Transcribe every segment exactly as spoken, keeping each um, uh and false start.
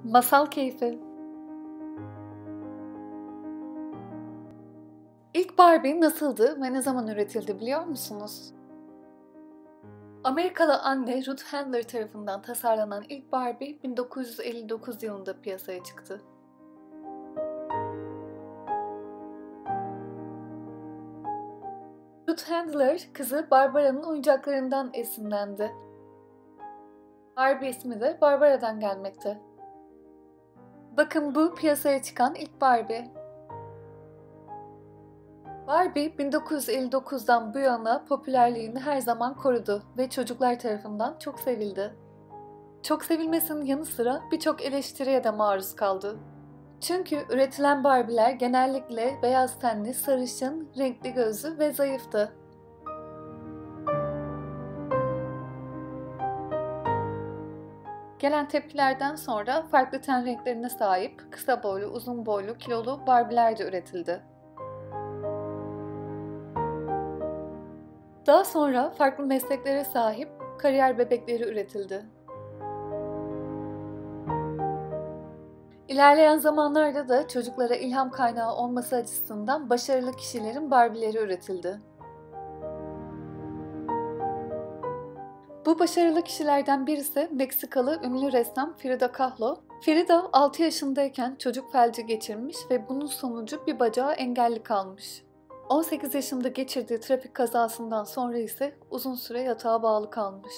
Masal Keyfi. İlk Barbie nasıldı ve ne zaman üretildi biliyor musunuz? Amerikalı anne Ruth Handler tarafından tasarlanan ilk Barbie bin dokuz yüz elli dokuz yılında piyasaya çıktı. Ruth Handler, kızı Barbara'nın oyuncaklarından esinlendi. Barbie ismi de Barbara'dan gelmekte. Bakın bu piyasaya çıkan ilk Barbie. Barbie bin dokuz yüz elli dokuzdan bu yana popülerliğini her zaman korudu ve çocuklar tarafından çok sevildi. Çok sevilmesinin yanı sıra birçok eleştiriye de maruz kaldı. Çünkü üretilen Barbie'ler genellikle beyaz tenli, sarışın, renkli gözlü ve zayıftı. Gelen tepkilerden sonra farklı ten renklerine sahip, kısa boylu, uzun boylu, kilolu Barbie'ler de üretildi. Daha sonra farklı mesleklere sahip kariyer bebekleri üretildi. İlerleyen zamanlarda da çocuklara ilham kaynağı olması açısından başarılı kişilerin Barbie'leri üretildi. Bu başarılı kişilerden birisi Meksikalı ünlü ressam Frida Kahlo. Frida altı yaşındayken çocuk felci geçirmiş ve bunun sonucu bir bacağı engelli kalmış. on sekiz yaşında geçirdiği trafik kazasından sonra ise uzun süre yatağa bağlı kalmış.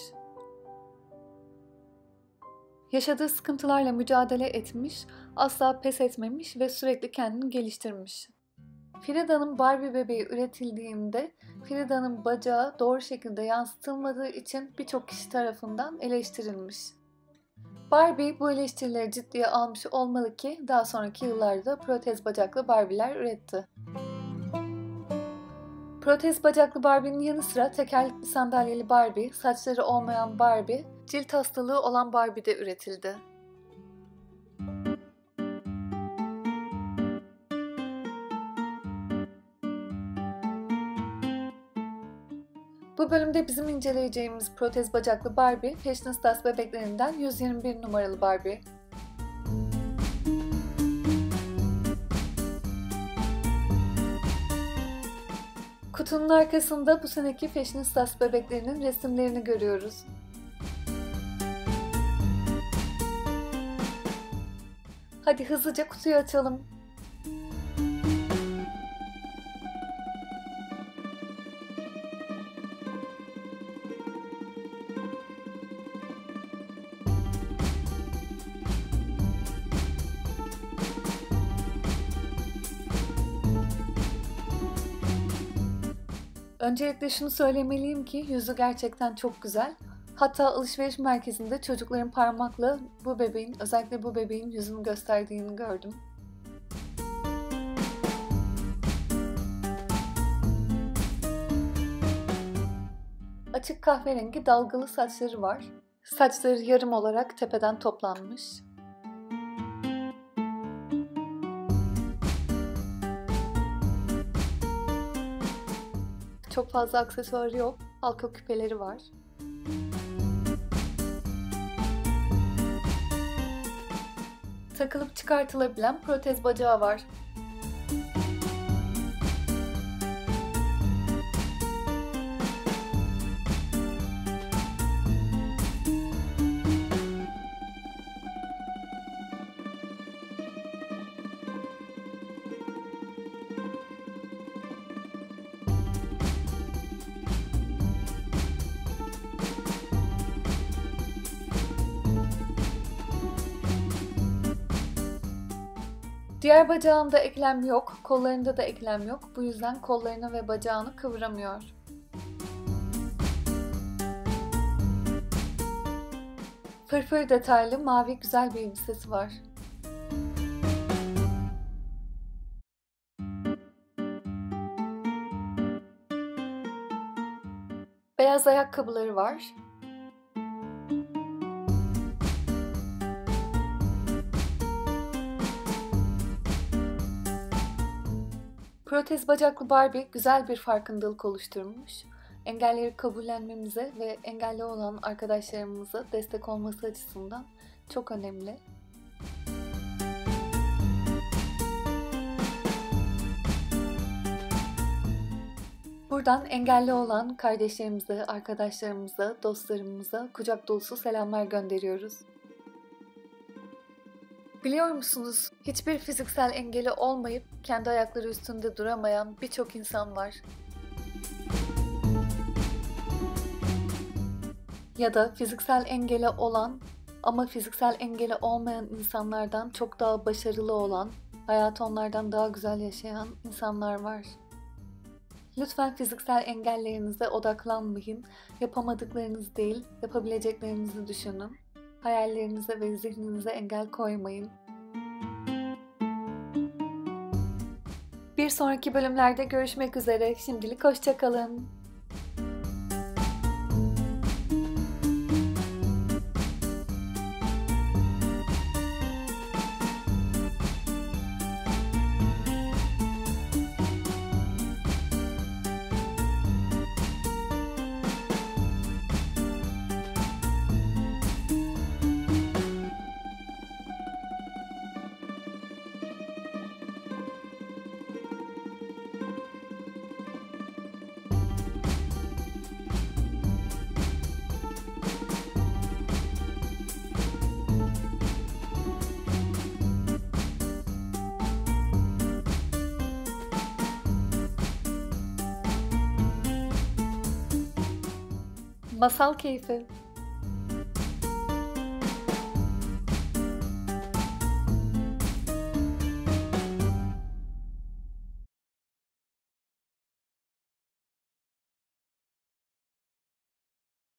Yaşadığı sıkıntılarla mücadele etmiş, asla pes etmemiş ve sürekli kendini geliştirmiş. Frida'nın Barbie bebeği üretildiğinde Frida'nın bacağı doğru şekilde yansıtılmadığı için birçok kişi tarafından eleştirilmiş. Barbie bu eleştirileri ciddiye almış olmalı ki daha sonraki yıllarda protez bacaklı Barbie'ler üretti. Protez bacaklı Barbie'nin yanı sıra tekerlekli sandalyeli Barbie, saçları olmayan Barbie, cilt hastalığı olan Barbie de üretildi. Bu bölümde bizim inceleyeceğimiz protez bacaklı Barbie, Fashionista bebeklerinden yüz yirmi bir numaralı Barbie. Kutunun arkasında bu seneki Fashionista bebeklerinin resimlerini görüyoruz. Hadi hızlıca kutuyu açalım. Öncelikle şunu söylemeliyim ki yüzü gerçekten çok güzel. Hatta alışveriş merkezinde çocukların parmakla bu bebeğin, özellikle bu bebeğin yüzünü gösterdiğini gördüm. Açık kahverengi dalgalı saçları var. Saçları yarım olarak tepeden toplanmış. Çok fazla aksesuarı yok. Halka küpeleri var. Takılıp çıkartılabilen protez bacağı var. Diğer bacağında eklem yok, kollarında da eklem yok. Bu yüzden kollarını ve bacağını kıvıramıyor. Fırfır detaylı mavi güzel bir elbisesi var. Beyaz ayakkabıları var. Protez bacaklı Barbie güzel bir farkındalık oluşturmuş. Engelleri kabullenmemize ve engelli olan arkadaşlarımıza destek olması açısından çok önemli. Buradan engelli olan kardeşlerimize, arkadaşlarımıza, dostlarımıza kucak dolusu selamlar gönderiyoruz. Biliyor musunuz, hiçbir fiziksel engeli olmayıp kendi ayakları üstünde duramayan birçok insan var. Ya da fiziksel engeli olan ama fiziksel engeli olmayan insanlardan çok daha başarılı olan, hayatı onlardan daha güzel yaşayan insanlar var. Lütfen fiziksel engellerinize odaklanmayın. Yapamadıklarınız değil, yapabileceklerinizi düşünün. Hayallerinize ve zihninize engel koymayın. Bir sonraki bölümlerde görüşmek üzere. Şimdilik hoşça kalın. Masal keyfi.